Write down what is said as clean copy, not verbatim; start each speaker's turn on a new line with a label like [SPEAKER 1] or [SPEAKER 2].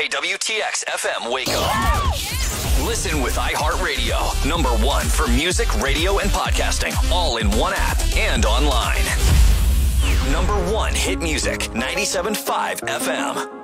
[SPEAKER 1] KWTX-FM Waco. Listen with iHeartRadio. #1 for music, radio, and podcasting. All in one app and online. #1 hit music, 97.5 FM.